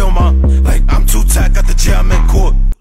on my, like I'm too tight, got the jam in court.